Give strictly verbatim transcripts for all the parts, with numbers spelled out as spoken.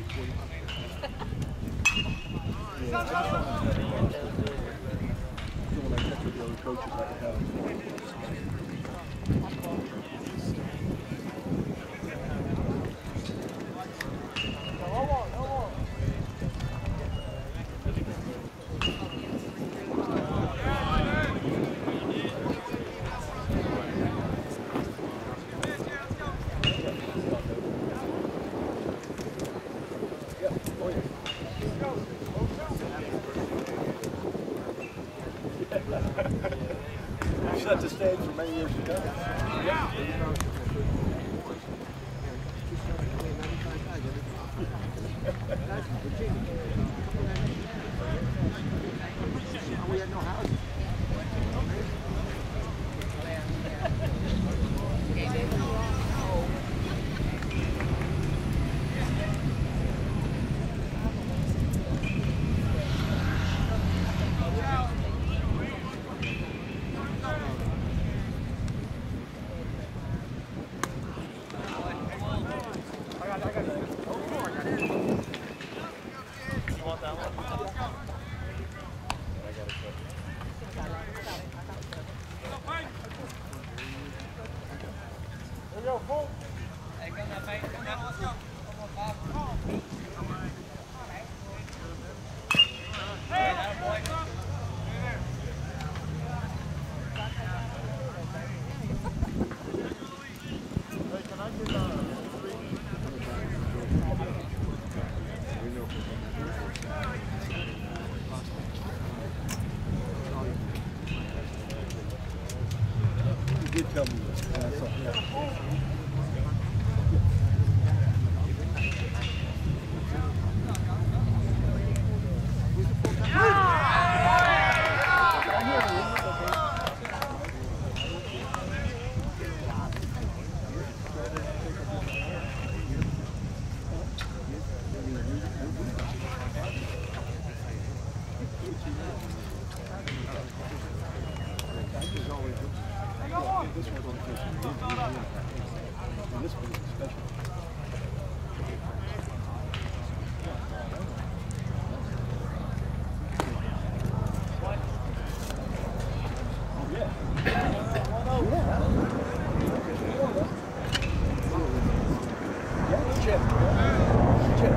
Set the stage for many years to come. We had no house. You did tell me this. And I thought, yeah. This one's on fish. And this one is special. Oh, yeah. Yeah, chip. Chip.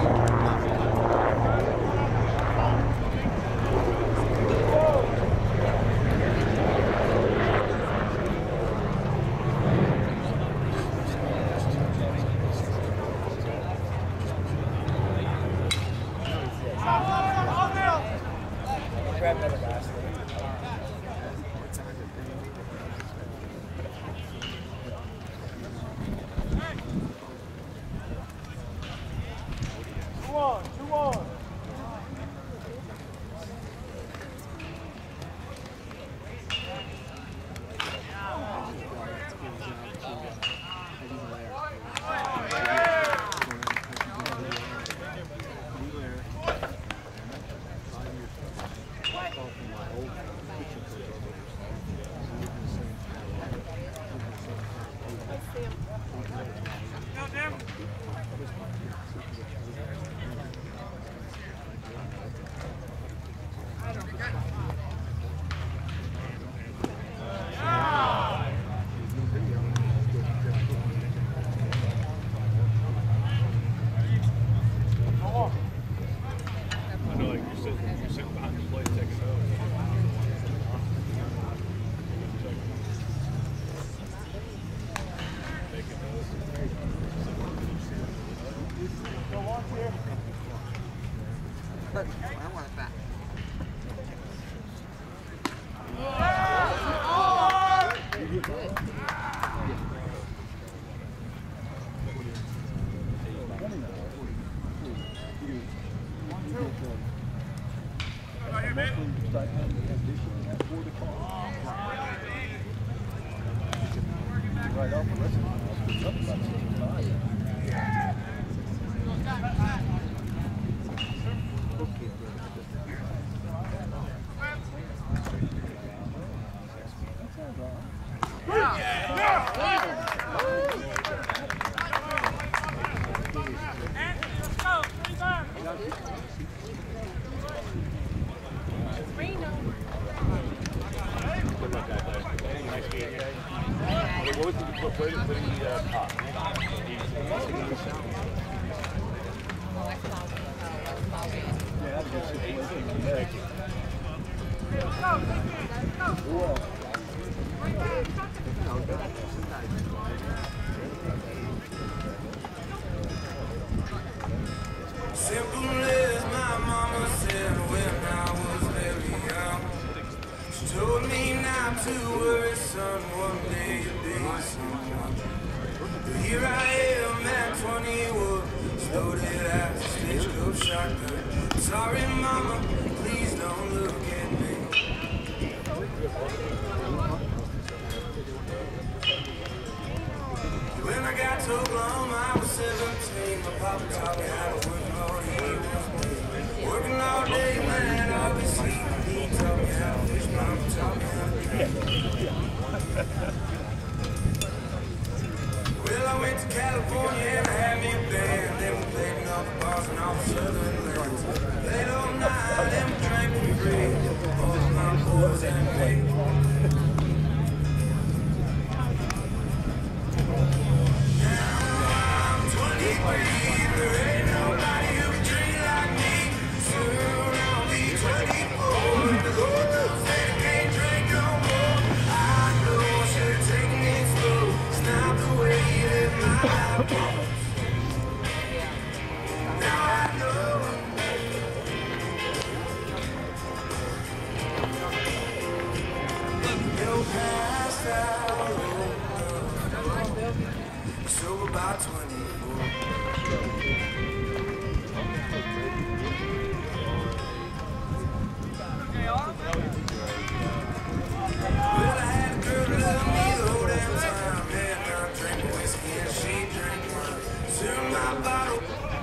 Grab another basket. Two on, two on. I want it back. Right off the rest of What was the, what, where did the uh, pop? Yeah, that's a good situation. Thank you. Simple as my mama said when I was very young. She told me not to worry, son, one day you'll be someone. But here I am at twenty-one, loaded as a stagecoach shotgun. Sorry, mama, please don't look at me. When I got to Oklahoma, I was seventeen. My papa taught me how to work hard. He was me. Working all day, man, I'll be sleeping. He taught me how to fish, mama taught me how to drink. Well, I went to California and I had me a band. Then we played in all the bars and all the southern lands. Played all night and we drank for free. All of my boys and me. So about twenty-four. Well, I had a girl that loved me the whole damn time. And I drank whiskey and she drank wine. Soon my bottle.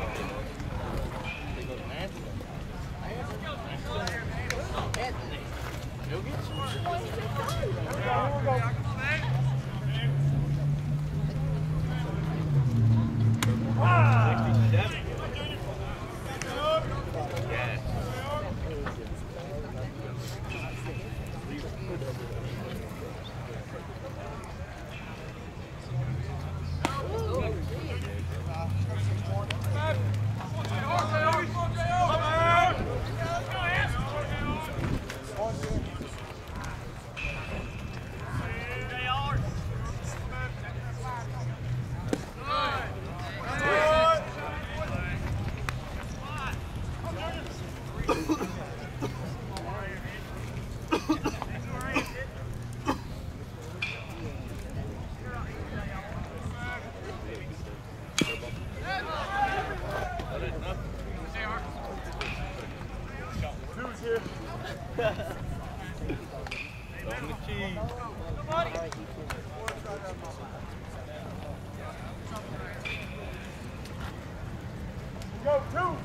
Go, two!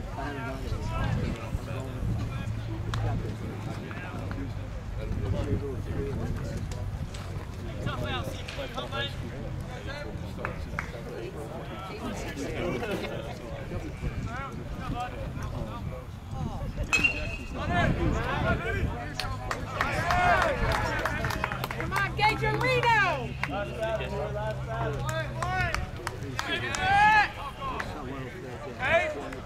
What? Come on, Gatorino! Hey!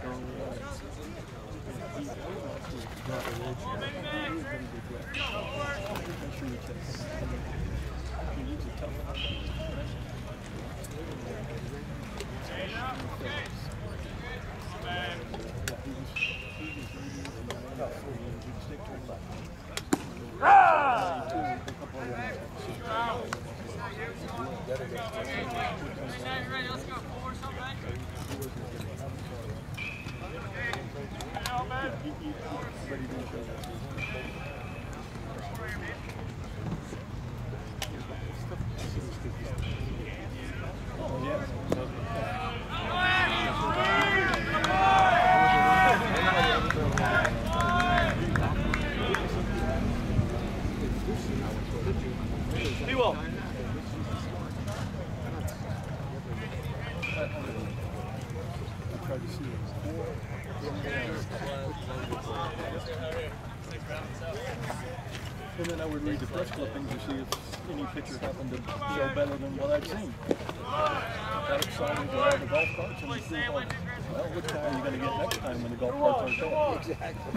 And then I would read the press clippings to see if any pitcher happened to show better than what I'd seen. Got excited about the golf carts and the thought, well, which guy are you going to get next time when the golf carts aren't there? Exactly.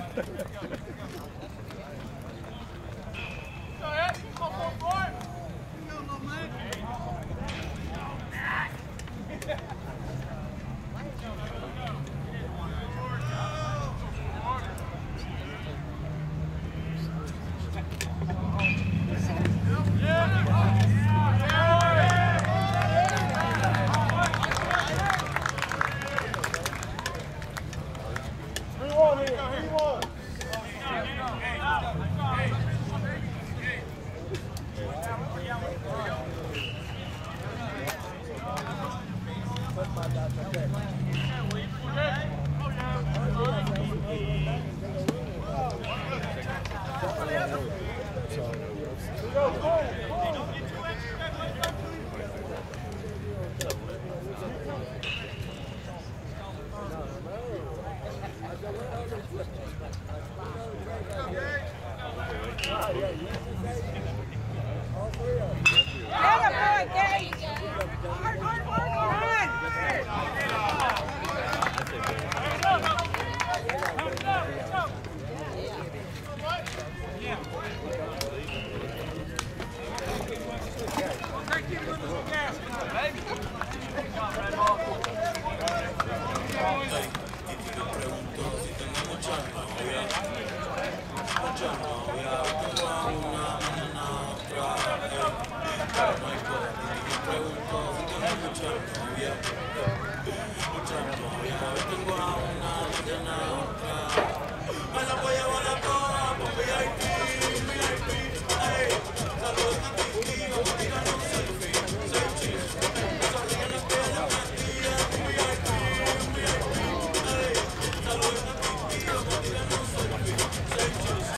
Mucho